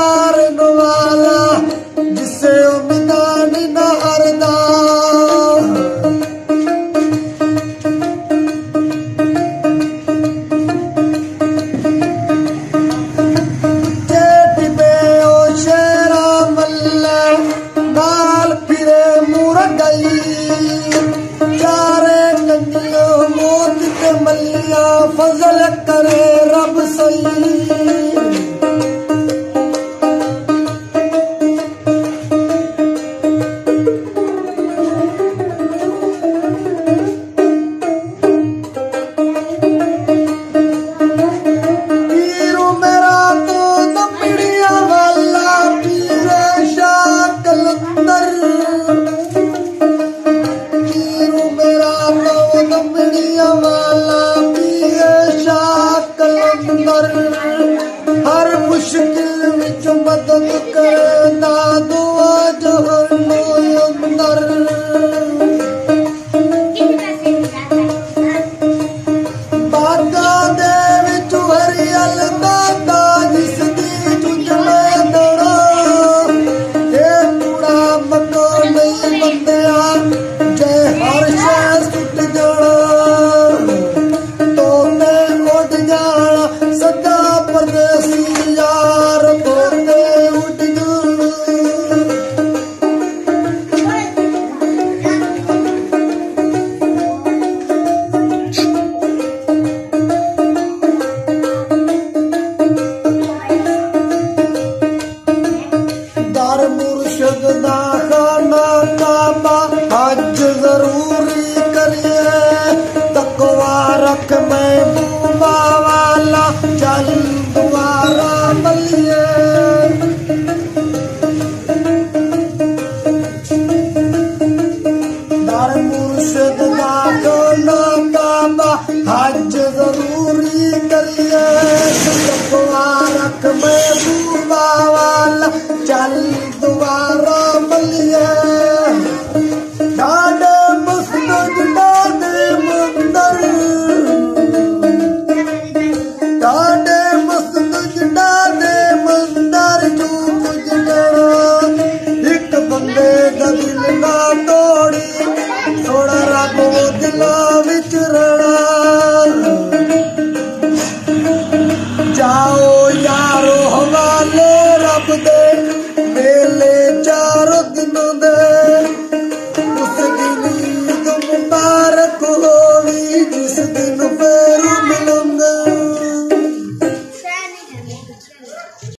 वाला जिसे उम्मीदां न हरदा जेठ पे ओ शेरा मल्ला नाल फिरे मुरगई चारे कंजियो मोत के मल्लिया फजल करे रब सही हर मुश्किल विच मदद करना दुआ जहनो अंदर बागा दे विच हरियल दादा जिस दी चुजले दड़ा ए कूड़ा मनो नहीं बंदिया जय हर शय सुट जाना तो मैं उड़ जाना सदा परदेसी यार तोते उठ दर मुर्शद दा खाना काबा हज जरूरी करिए तकवा रख महबूबा वाला चल दोबारा मलिए दर मुर्शद दा खाना काबा हज जरूरी करिए तकवा रख महबूबा वाला चल दोबारा मलिए डाडे मुस्तक डाडे मंदर डाडे मुस्तक डाडे मंदर जो कुछ करो एक बंदे दा दिल ना तोड़ी थोड़ा रब दिला